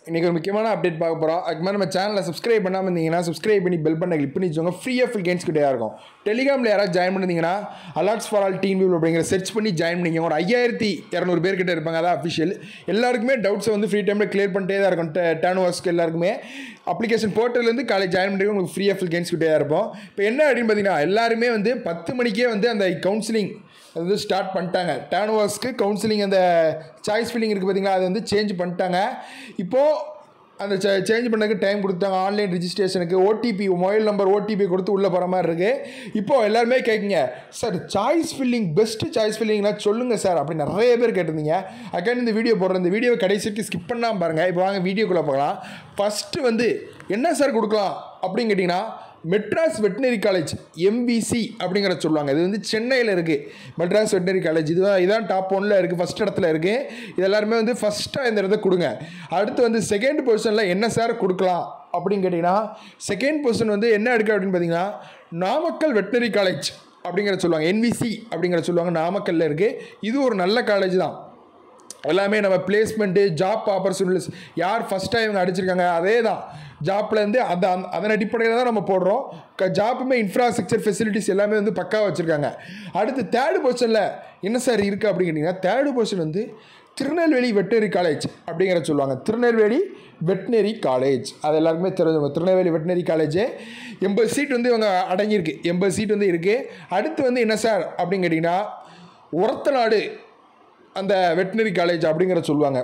இன்றைக்கி ஒரு முக்கியமான அப்டேட் பார்க்க போகிறோம். அதுக்கு மாதிரி நம்ம சேனலை சப்ஸ்கிரைப் பண்ணாமல் இருந்தீங்கன்னா சப்ஸ்கிரைப் பண்ணி பெல் பண்ண கிளிக் பண்ணி வச்சுக்கோங்க. ஃப்ரீயாக ஃபுல் கேம்ஸ் கிட்டே இருக்கும். டெலிகிராமில் யாராவது ஜாயின் பண்ணியிருந்தீங்கன்னா alerts for all team people அப்படிங்கிற சர்ச் பண்ணி ஜாயின் பண்ணிக்கோங்க. ஒரு 5200 பேர் கிட்டே இருப்பாங்க. அதான் அஃபிஷியல். எல்லாருக்குமே டவுட்ஸை வந்து ஃப்ரீ டைமில் கிளியர் பண்ணிட்டே தான் இருக்கும். டேனுவாஸ்க்கு எல்லாருக்குமே அப்ளிகேஷன் போர்ட்டல்லேருந்து காலேஜ் ஜாயின் பண்ணிட்டு உங்களுக்கு ஃப்ரீயாக ஃபுல் கேம்ஸ் கிட்டே தான் இருப்போம். இப்போ என்ன அப்படின்னு பார்த்தீங்கன்னா எல்லாருமே வந்து 10 மணிக்கே வந்து அந்த கவுன்சிலிங் அது வந்து ஸ்டார்ட் பண்ணிட்டாங்க. டேனுவாஸ்க்கு கவுன்சிலிங் அந்த சாய்ஸ் ஃபில்லிங் இருக்குது பார்த்தீங்களா, அது வந்து சேஞ்ச் பண்ணிட்டாங்க. இப்போது அந்த சேஞ்ச் பண்ணதுக்கு டைம் கொடுத்தாங்க. ஆன்லைன் ரிஜிஸ்ட்ரேஷனுக்கு ஓடிபி மொபைல் நம்பர் ஓடிபி கொடுத்து உள்ளே போகிற மாதிரி இருக்குது. இப்போது எல்லாருமே கேட்குங்க, sir choice filling best choice ஃபில்லிங்னா சொல்லுங்கள் சார் அப்படி நிறைய பேர் கேட்டிருந்தீங்க. அதுக்காண்டி இந்த வீடியோ போடுறேன். இந்த வீடியோவை கடைசிக்கு ஸ்கிப் பண்ணாமல் பாருங்கள். இப்போ வாங்க வீடியோக்குள்ளே போகலாம். ஃபஸ்ட்டு வந்து என்ன சார் கொடுக்கலாம் அப்படின்னு கேட்டிங்கன்னா மெட்ராஸ் வெட்டினரி காலேஜ் எம்பிசி அப்படிங்கிறத சொல்லுவாங்க. இது வந்து சென்னையில் இருக்குது. மெட்ராஸ் வெட்டினரி காலேஜ் இதான் டாப் 1ல் இருக்குது. ஃபஸ்ட் இடத்துல இருக்குது. இது எல்லாருமே வந்து ஃபஸ்ட்டாக இந்த இடத்த கொடுங்க. அடுத்து வந்து செகண்ட் பொசிஷனில் என்ன சார் கொடுக்கலாம் அப்படின்னு கேட்டிங்கன்னா செகண்ட் பொசிஷன் வந்து என்ன இருக்குது அப்படின்னு பார்த்தீங்கன்னா நாமக்கல் வெட்டினரி காலேஜ் அப்படிங்கிற சொல்லுவாங்க. என்விசி அப்படிங்கிற சொல்லுவாங்க. நாமக்கல்லில் இருக்குது. இது ஒரு நல்ல காலேஜ் தான். எல்லாமே நம்ம பிளேஸ்மெண்ட்டு ஜாப் ஆப்பர்ச்சுனிட்டிஸ் யார் ஃபஸ்ட்டாக இவங்க அடிச்சிருக்காங்க அதே தான். ஜாப்லேருந்து அதன் அடிப்படையில் தான் நம்ம போடுறோம். ஜாப்புமே இன்ஃப்ராஸ்ட்ரக்சர் ஃபெசிலிட்டிஸ் எல்லாமே வந்து பக்காவாக வச்சுருக்காங்க. அடுத்து தேர்டு பொசிஷனில் என்ன சார் இருக்குது அப்படின்னு கேட்டிங்கன்னா தேர்டு பொசிஷன் வந்து திருநெல்வேலி வெட்டினரி காலேஜ் அப்படிங்கிற சொல்லுவாங்க. திருநெல்வேலி வெட்டினரி காலேஜ் அது எல்லாருக்குமே தெரிஞ்சவங்க. திருநெல்வேலி வெட்டினரி காலேஜ் 80 சீட் வந்து இவங்க அடங்கியிருக்கு. 80 சீட் வந்து இருக்குது. அடுத்து வந்து என்ன சார் அப்படின்னு கேட்டிங்கன்னா ஒரத்தநாடு அந்த வெட்டினரி காலேஜ் அப்படிங்கிற சொல்லுவாங்க.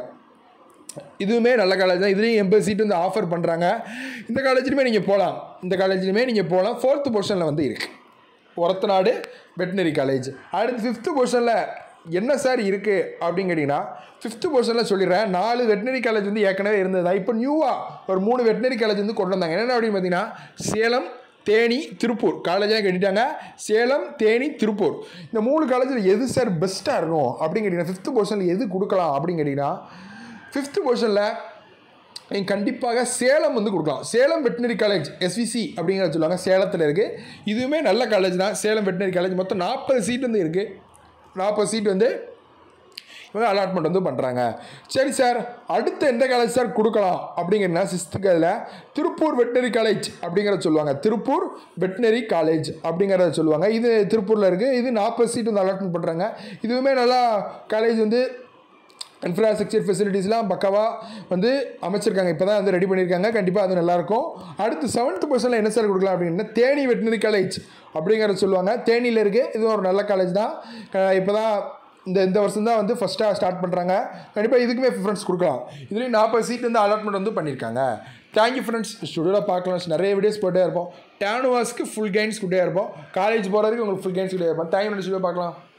இதுவுமே நல்ல காலேஜ் தான். இதுலேயும் 80 சீட் வந்து ஆஃபர் பண்ணுறாங்க. இந்த காலேஜ்லையுமே நீங்கள் போகலாம். இந்த காலேஜ்லையுமே நீங்கள் போகலாம். 4th பொசிஷனில் வந்து இருக்குது ஒரத்தநாடு வெட்டினரி காலேஜ். அடுத்து 5th பொசிஷனில் என்ன சார் இருக்குது அப்படின்னு கேட்டிங்கன்னா 5th பொசிஷனில் சொல்லிடுறேன். 4 வெட்டினரி காலேஜ் வந்து ஏற்கனவே இருந்தது தான். இப்போ நியூவாக ஒரு 3 வெட்டினரி காலேஜ் வந்து கொண்டு வந்தாங்க. என்னென்ன அப்படின்னு பார்த்தீங்கன்னா சேலம், தேனி, திருப்பூர் காலேஜாக கட்டிட்டாங்க. சேலம், தேனி, திருப்பூர் இந்த 3 காலேஜில் எது சார் பெஸ்ட்டாக இருக்கும் அப்படின்னு கேட்டிங்கன்னா 5th பொசிஷனில் எது கொடுக்கலாம் அப்படின்னு கேட்டிங்கன்னா 5th பொசிஷனில் நீங்கள் கண்டிப்பாக சேலம் வந்து கொடுக்கலாம். சேலம் வெட்டினரி காலேஜ் எஸ்விசி அப்படிங்கிறத சொல்லுவாங்க. சேலத்தில் இருக்குது. இதுவுமே நல்ல காலேஜ் தான். சேலம் வெட்டினரி காலேஜ் மொத்தம் 40 சீட் வந்து இருக்குது. 40 சீட் வந்து இவங்க அலாட்மெண்ட் வந்து பண்ணுறாங்க. சரி சார் அடுத்து எந்த காலேஜ் சார் கொடுக்கலாம் அப்படிங்கிறதுனா 6th அதில் திருப்பூர் வெட்டினரி காலேஜ் அப்படிங்கிறத சொல்லுவாங்க. திருப்பூர் வெட்டினரி காலேஜ் அப்படிங்கிறத சொல்லுவாங்க. இது திருப்பூரில் இருக்குது. இது 40 சீட் வந்து அலாட்மெண்ட் பண்ணுறாங்க. இதுவுமே நல்லா காலேஜ் வந்து இன்ஃப்ராஸ்ட்ரக்சர் ஃபெசிலிட்டிஸ்லாம் பக்காவாக வந்து அமைச்சிருக்காங்க. இப்போ தான் வந்து ரெடி பண்ணியிருக்காங்க. கண்டிப்பாக அது நல்லாயிருக்கும். அடுத்து 7th பொசிஷனில் என்ன சார் கொடுக்கலாம் அப்படின்னா தேனி வெட்டினரி காலேஜ் அப்படிங்கிறத சொல்லுவாங்க. தேனியில் இருக்குது. இதுவும் ஒரு நல்ல காலேஜ் தான். இப்போ தான் இந்த வருஷம் தான் வந்து ஃபஸ்ட்டாக ஸ்டார்ட் பண்ணுறாங்க. கண்டிப்பாக இதுக்குமே ப்ரிஃபரன்ஸ் கொடுக்கலாம். இதுலேயும் 40 சீட் வந்து அலாட்மெண்ட் வந்து பண்ணியிருக்காங்க. Thank you friends. ஸ்டுடியோவில் பார்க்கலாம். நிறைய வீடியோஸ் போட்டே இருப்போம். டேனுவாஸ்க்கு ஃபுல் கைன்ஸ் கொடுத்தே இருப்போம். காலேஜ் போகிறதுக்கு உங்களுக்கு ஃபுல் கைன்ஸ் கொடுத்தே இருப்போம். Thank you friends. ஸ்டுடியோ பார்க்கலாம்.